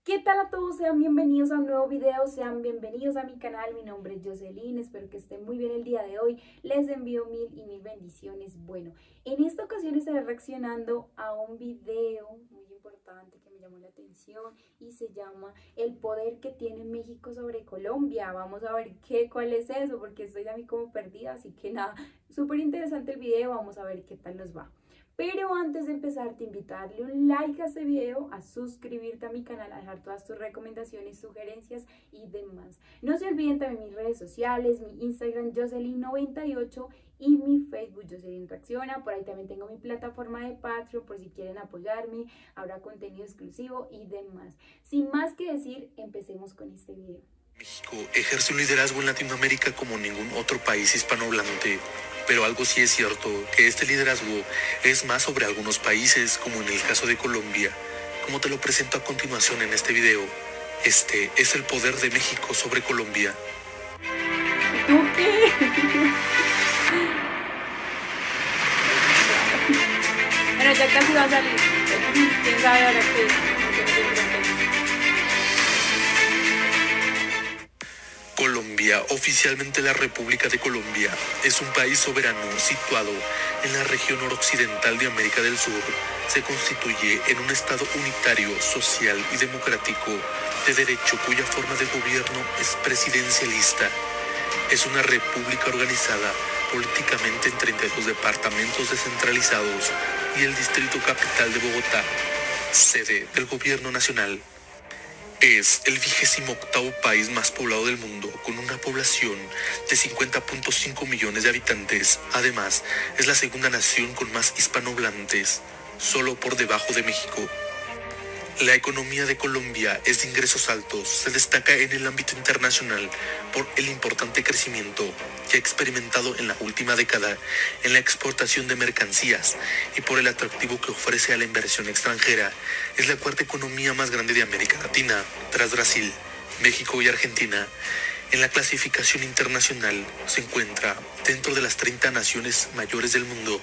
¿Qué tal a todos? Sean bienvenidos a un nuevo video, sean bienvenidos a mi canal. Mi nombre es Jocelyn, espero que estén muy bien el día de hoy. Les envío mil y mil bendiciones. Bueno, en esta ocasión estaré reaccionando a un video muy importante que me llamó la atención y se llama El poder que tiene México sobre Colombia. Vamos a ver cuál es eso, porque estoy a mí como perdida, así que nada, súper interesante el video, vamos a ver qué tal nos va. Pero antes de empezar te invito a darle un like a este video, a suscribirte a mi canal, a dejar todas tus recomendaciones, sugerencias y demás. No se olviden también mis redes sociales, mi Instagram Jocelyn98 y mi Facebook Jocelyn Reacciona. Por ahí también tengo mi plataforma de Patreon por si quieren apoyarme, habrá contenido exclusivo y demás. Sin más que decir, empecemos con este video. México ejerce un liderazgo en Latinoamérica como ningún otro país hispanohablante, pero algo sí es cierto, que este liderazgo es más sobre algunos países, como en el caso de Colombia, como te lo presento a continuación en este video. Este es el poder de México sobre Colombia. ¿Tú qué? Bueno, ya casi va a salir. ¿Quién sabe ahora qué? Colombia, oficialmente la República de Colombia, es un país soberano situado en la región noroccidental de América del Sur. Se constituye en un estado unitario, social y democrático de derecho cuya forma de gobierno es presidencialista. Es una república organizada políticamente en 32 departamentos descentralizados y el distrito capital de Bogotá, sede del gobierno nacional. Es el 28º país más poblado del mundo, con una población de 50.5 millones de habitantes. Además, es la segunda nación con más hispanohablantes, solo por debajo de México. La economía de Colombia es de ingresos altos, se destaca en el ámbito internacional por el importante crecimiento que ha experimentado en la última década en la exportación de mercancías y por el atractivo que ofrece a la inversión extranjera. Es la cuarta economía más grande de América Latina, tras Brasil, México y Argentina. En la clasificación internacional se encuentra dentro de las 30 naciones mayores del mundo.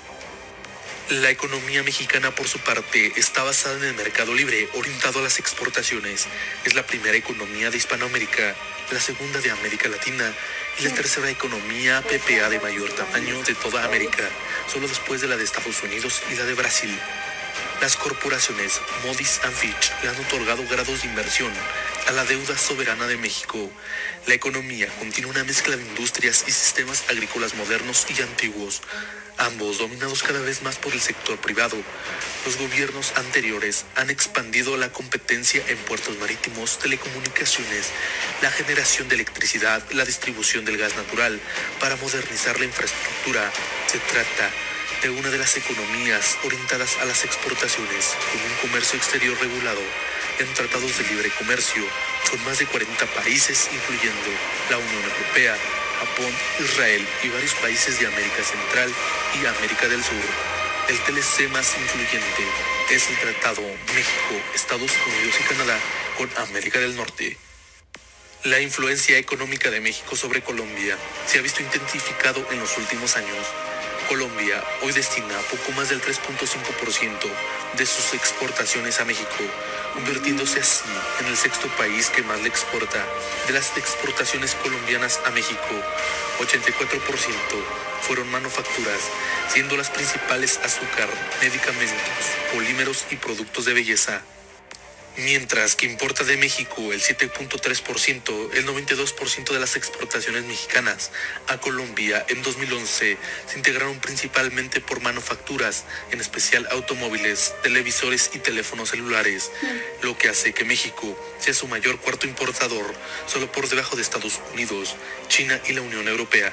La economía mexicana, por su parte, está basada en el mercado libre, orientado a las exportaciones. Es la primera economía de Hispanoamérica, la segunda de América Latina y la tercera economía PPA de mayor tamaño de toda América, solo después de la de Estados Unidos y la de Brasil. Las corporaciones Moody's y Fitch le han otorgado grados de inversión a la deuda soberana de México. La economía contiene una mezcla de industrias y sistemas agrícolas modernos y antiguos, ambos dominados cada vez más por el sector privado. Los gobiernos anteriores han expandido la competencia en puertos marítimos, telecomunicaciones, la generación de electricidad, la distribución del gas natural, para modernizar la infraestructura. Se trata de una de las economías orientadas a las exportaciones, con un comercio exterior regulado en tratados de libre comercio con más de 40 países, incluyendo la Unión Europea, Japón, Israel y varios países de América Central y América del Sur. El TLC más influyente es el Tratado México, Estados Unidos y Canadá con América del Norte. La influencia económica de México sobre Colombia se ha visto intensificado en los últimos años. Colombia hoy destina poco más del 3.5% de sus exportaciones a México, convirtiéndose así en el sexto país que más le exporta. De las exportaciones colombianas a México, 84% fueron manufacturas, siendo las principales azúcar, medicamentos, polímeros y productos de belleza. Mientras que importa de México el 7.3%, el 92% de las exportaciones mexicanas a Colombia en 2011 se integraron principalmente por manufacturas, en especial automóviles, televisores y teléfonos celulares, lo que hace que México sea su mayor cuarto importador, solo por debajo de Estados Unidos, China y la Unión Europea.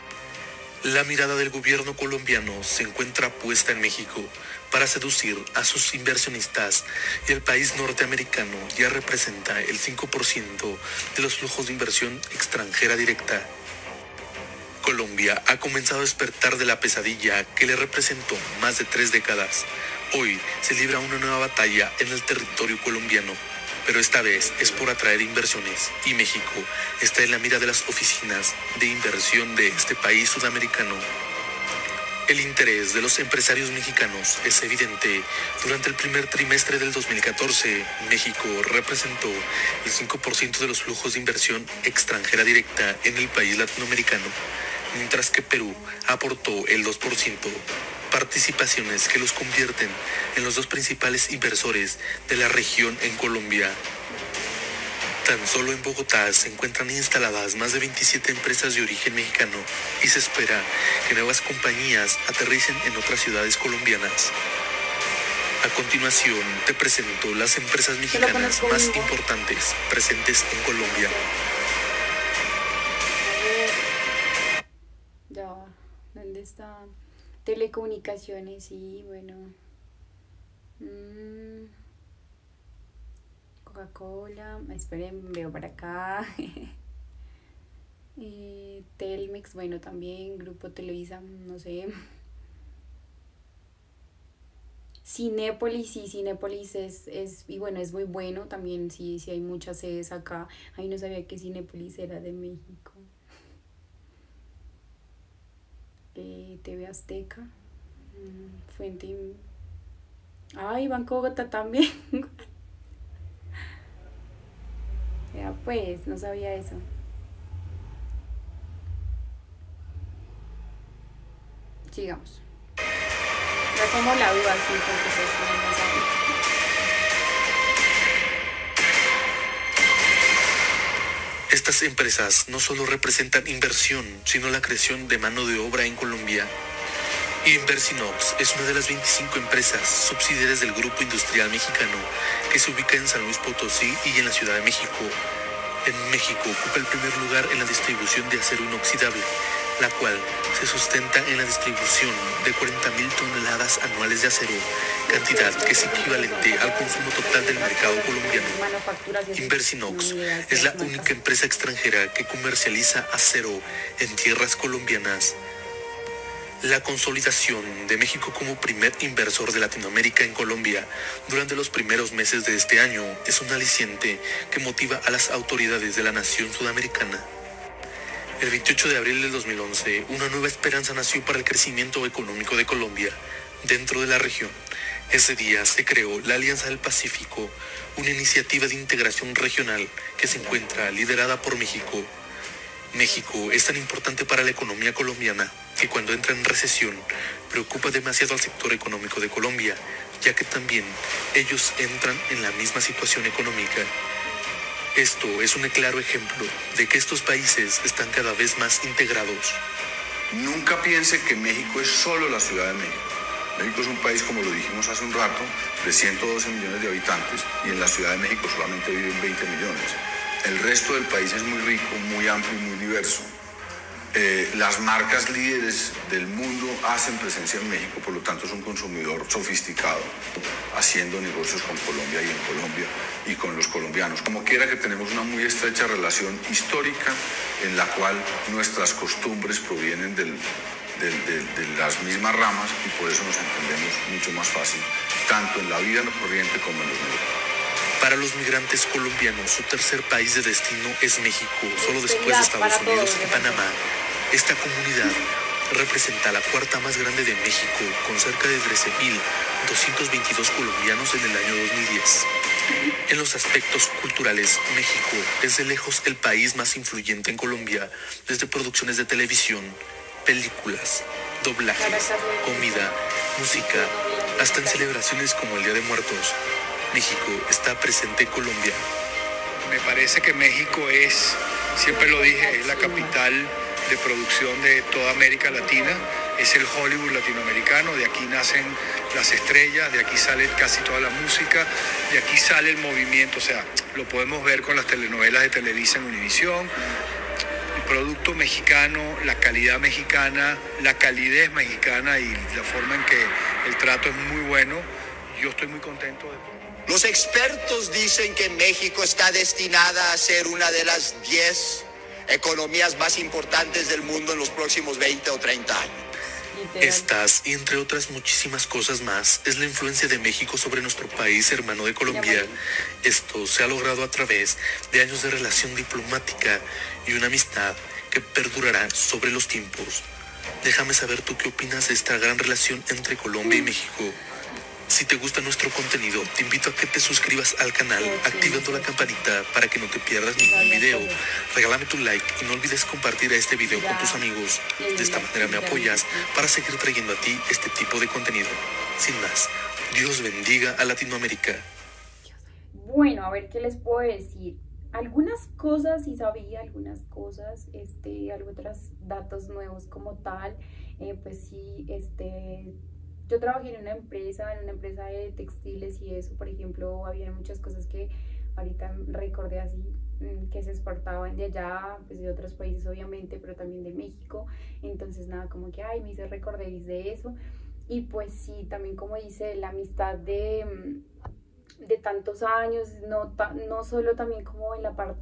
La mirada del gobierno colombiano se encuentra puesta en México para seducir a sus inversionistas, y el país norteamericano ya representa el 5% de los flujos de inversión extranjera directa. Colombia ha comenzado a despertar de la pesadilla que le representó más de 3 décadas. Hoy se libra una nueva batalla en el territorio colombiano, pero esta vez es por atraer inversiones, y México está en la mira de las oficinas de inversión de este país sudamericano. El interés de los empresarios mexicanos es evidente. Durante el primer trimestre del 2014, México representó el 5% de los flujos de inversión extranjera directa en el país latinoamericano, mientras que Perú aportó el 2%, participaciones que los convierten en los dos principales inversores de la región en Colombia. Tan solo en Bogotá se encuentran instaladas más de 27 empresas de origen mexicano y se espera que nuevas compañías aterricen en otras ciudades colombianas. A continuación te presento las empresas mexicanas más importantes presentes en Colombia. Ya, ¿dónde está? Telecomunicaciones, sí, bueno. Coca-Cola, esperen, veo para acá. Telmex, bueno, también. Grupo Televisa, no sé. Cinépolis, sí, Cinépolis y bueno, es muy bueno también, sí, sí hay muchas sedes acá. Ay, no sabía que Cinépolis era de México. TV Azteca, Fuente. Ay, Banco Bogotá también. Ya pues, no sabía eso. Sigamos. Ya como la veo así, porque pues no sabía. Estas empresas no solo representan inversión, sino la creación de mano de obra en Colombia. Inversinox es una de las 25 empresas subsidiarias del Grupo Industrial Mexicano que se ubica en San Luis Potosí y en la Ciudad de México. En México ocupa el primer lugar en la distribución de acero inoxidable, la cual se sustenta en la distribución de 40.000 toneladas anuales de acero, cantidad que es equivalente al consumo total del mercado colombiano. Inversinox es la única empresa extranjera que comercializa acero en tierras colombianas. La consolidación de México como primer inversor de Latinoamérica en Colombia durante los primeros meses de este año es un aliciente que motiva a las autoridades de la nación sudamericana. El 28 de abril del 2011, una nueva esperanza nació para el crecimiento económico de Colombia dentro de la región. Ese día se creó la Alianza del Pacífico, una iniciativa de integración regional que se encuentra liderada por México. México es tan importante para la economía colombiana que cuando entra en recesión preocupa demasiado al sector económico de Colombia, ya que también ellos entran en la misma situación económica. Esto es un claro ejemplo de que estos países están cada vez más integrados. Nunca piense que México es solo la Ciudad de México. México es un país, como lo dijimos hace un rato, de 112 millones de habitantes y en la Ciudad de México solamente viven 20 millones. El resto del país es muy rico, muy amplio y muy diverso. Las marcas líderes del mundo hacen presencia en México, por lo tanto es un consumidor sofisticado, haciendo negocios con Colombia y en Colombia y con los colombianos. Como quiera que tenemos una muy estrecha relación histórica en la cual nuestras costumbres provienen de las mismas ramas y por eso nos entendemos mucho más fácil, tanto en la vida corriente como en los negocios. Para los migrantes colombianos, su tercer país de destino es México, solo después de Estados Unidos y Panamá. Esta comunidad representa la cuarta más grande de México, con cerca de 13.222 colombianos en el año 2010. En los aspectos culturales, México es de lejos el país más influyente en Colombia, desde producciones de televisión, películas, doblajes, comida, música, hasta en celebraciones como el Día de Muertos. México está presente en Colombia. Me parece que México es, siempre lo dije, es la capital de producción de toda América Latina, es el Hollywood latinoamericano, de aquí nacen las estrellas, de aquí sale casi toda la música, de aquí sale el movimiento, o sea, lo podemos ver con las telenovelas de Televisa en Univisión. El producto mexicano, la calidad mexicana, la calidez mexicana y la forma en que el trato es muy bueno. Yo estoy muy contento de... Los expertos dicen que México está destinada a ser una de las 10 economías más importantes del mundo en los próximos 20 o 30 años. Estas, y entre otras muchísimas cosas más, es la influencia de México sobre nuestro país hermano de Colombia. Esto se ha logrado a través de años de relación diplomática y una amistad que perdurará sobre los tiempos. Déjame saber tú qué opinas de esta gran relación entre Colombia y México. Si te gusta nuestro contenido, te invito a que te suscribas al canal activando la campanita para que no te pierdas ningún video. Regálame tu like y no olvides compartir este video con tus amigos. De esta manera me apoyas para seguir trayendo a ti este tipo de contenido. Sin más, Dios bendiga a Latinoamérica. Bueno, a ver qué les puedo decir. Algunas cosas sí sabía, algunas cosas, otros datos nuevos como tal, pues sí, yo trabajé en una empresa de textiles y eso, por ejemplo, había muchas cosas que ahorita recordé así, que se exportaban de allá, pues de otros países obviamente, pero también de México, entonces nada, como que, ay, me hice recordar de eso, y pues sí, también como dice, la amistad de tantos años, no solo también como en la parte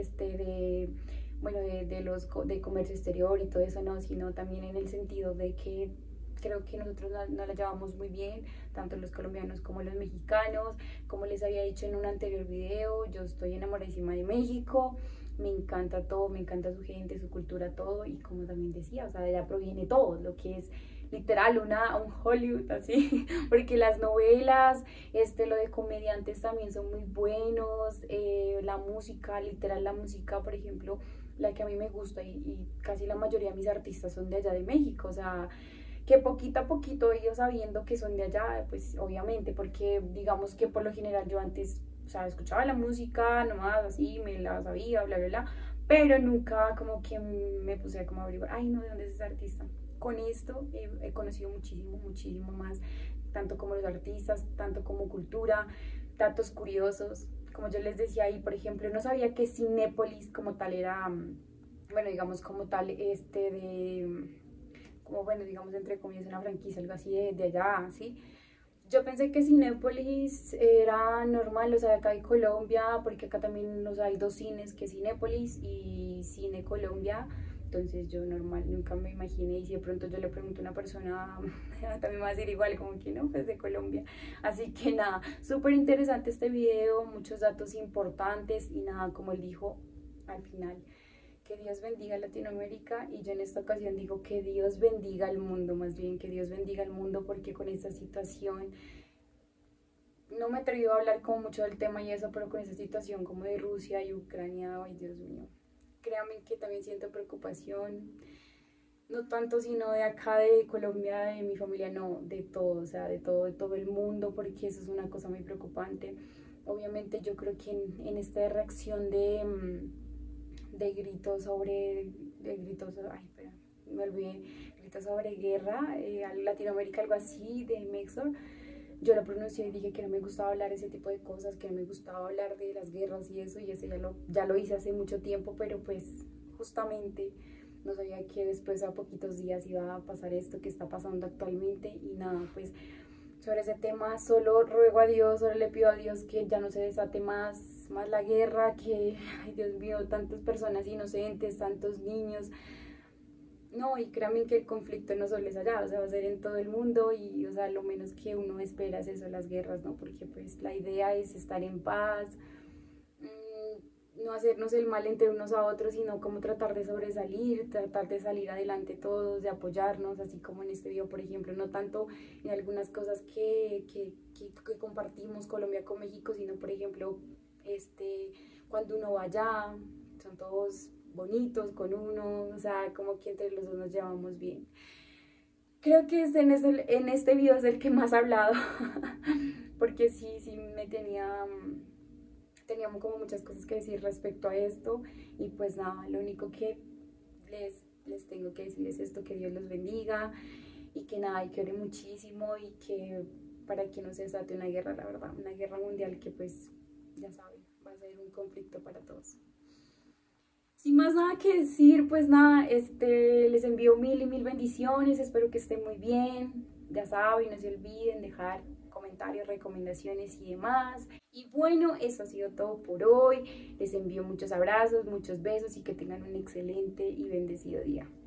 de comercio exterior y todo eso, no, sino también en el sentido de que creo que nosotros no la llevamos muy bien, tanto los colombianos como los mexicanos. Como les había dicho en un anterior video, yo estoy enamoradísima de México, me encanta todo, me encanta su gente, su cultura, todo, y como también decía, o sea, de allá proviene todo, lo que es literal un Hollywood, así, porque las novelas, lo de comediantes también son muy buenos, la música, literal la música, por ejemplo, la que a mí me gusta, y casi la mayoría de mis artistas son de allá de México, o sea, que poquito a poquito ellos sabiendo que son de allá, pues obviamente, porque digamos que por lo general yo antes, o sea, escuchaba la música, nomás así, me la sabía, bla, bla, bla, pero nunca como que me puse a como averiguar, ay no, ¿de dónde es ese artista? Con esto he conocido muchísimo más, tanto como los artistas, tanto como cultura, datos curiosos, como yo les decía ahí, por ejemplo, no sabía que Cinépolis como tal era, bueno, digamos como tal, como bueno, digamos entre comillas una franquicia, algo así de allá, ¿sí? Yo pensé que Cinépolis era normal, o sea, acá en Colombia, porque acá también, o sea, hay dos cines, que es Cinépolis y Cine Colombia. Entonces yo normal, nunca me imaginé, y si de pronto yo le pregunto a una persona, también me va a decir igual, como que no, pues de Colombia. Así que nada, súper interesante este video, muchos datos importantes, y nada, como él dijo al final, que Dios bendiga a Latinoamérica, y yo en esta ocasión digo que Dios bendiga al mundo, más bien que Dios bendiga al mundo, porque con esta situación, no me he atrevido a hablar como mucho del tema y eso, pero con esta situación como de Rusia y Ucrania, ay Dios mío, créanme que también siento preocupación, no tanto sino de acá de Colombia, de mi familia, no, de todo, o sea, de todo el mundo, porque eso es una cosa muy preocupante. Obviamente yo creo que en esta reacción de gritos gritos sobre guerra, a Latinoamérica, algo así, de Mexor, yo lo pronuncié y dije que no me gustaba hablar ese tipo de cosas, que no me gustaba hablar de las guerras y eso ya lo hice hace mucho tiempo, pero pues justamente no sabía que después a poquitos días iba a pasar esto que está pasando actualmente, y nada, pues sobre ese tema solo ruego a Dios, solo le pido a Dios que ya no se desate más la guerra, que, ay Dios mío, tantas personas inocentes, tantos niños. No, y créanme que el conflicto no solo es allá, o sea, va a ser en todo el mundo, y, o sea, lo menos que uno espera es eso, las guerras, ¿no? Porque, pues, la idea es estar en paz, no hacernos el mal entre unos a otros, sino como tratar de sobresalir, tratar de salir adelante todos, de apoyarnos, así como en este video, por ejemplo, no tanto en algunas cosas que compartimos Colombia con México, sino, por ejemplo, cuando uno va allá, son todos bonitos con uno, o sea, como que entre los dos nos llevamos bien. Creo que en este video es el que más he hablado, porque sí me teníamos como muchas cosas que decir respecto a esto, y pues nada, lo único que les tengo que decir es esto, que Dios los bendiga, y que nada, y que oren muchísimo, y que para que no se desate una guerra, la verdad, una guerra mundial que pues, ya saben, va a ser un conflicto para todos. Sin más nada que decir, pues nada, les envío mil bendiciones, espero que estén muy bien, ya saben, no se olviden dejar comentarios, recomendaciones y demás. Y bueno, eso ha sido todo por hoy, les envío muchos abrazos, muchos besos, y que tengan un excelente y bendecido día.